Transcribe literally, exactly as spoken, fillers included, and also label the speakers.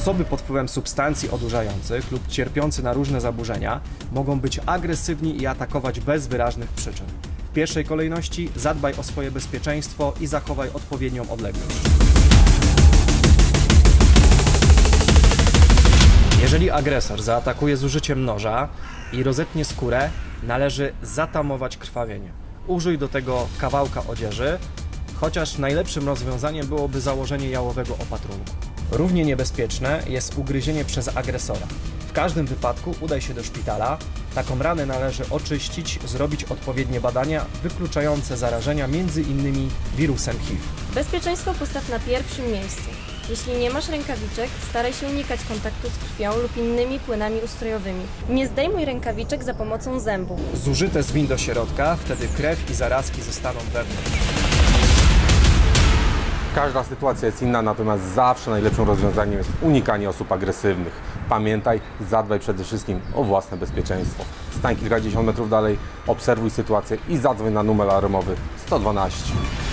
Speaker 1: Osoby pod wpływem substancji odurzających lub cierpiące na różne zaburzenia mogą być agresywni i atakować bez wyraźnych przyczyn. W pierwszej kolejności zadbaj o swoje bezpieczeństwo i zachowaj odpowiednią odległość. Jeżeli agresor zaatakuje z użyciem noża i rozetnie skórę, należy zatamować krwawienie. Użyj do tego kawałka odzieży, chociaż najlepszym rozwiązaniem byłoby założenie jałowego opatrunku. Równie niebezpieczne jest ugryzienie przez agresora. W każdym wypadku udaj się do szpitala. Taką ranę należy oczyścić, zrobić odpowiednie badania wykluczające zarażenia między innymi wirusem H I V.
Speaker 2: Bezpieczeństwo postaw na pierwszym miejscu. Jeśli nie masz rękawiczek, staraj się unikać kontaktu z krwią lub innymi płynami ustrojowymi. Nie zdejmuj rękawiczek za pomocą zębów.
Speaker 1: Zużyte zwin do środka, wtedy krew i zarazki zostaną wewnątrz.
Speaker 3: Każda sytuacja jest inna, natomiast zawsze najlepszym rozwiązaniem jest unikanie osób agresywnych. Pamiętaj, zadbaj przede wszystkim o własne bezpieczeństwo. Stań kilkadziesiąt metrów dalej, obserwuj sytuację i zadzwoń na numer alarmowy sto dwanaście.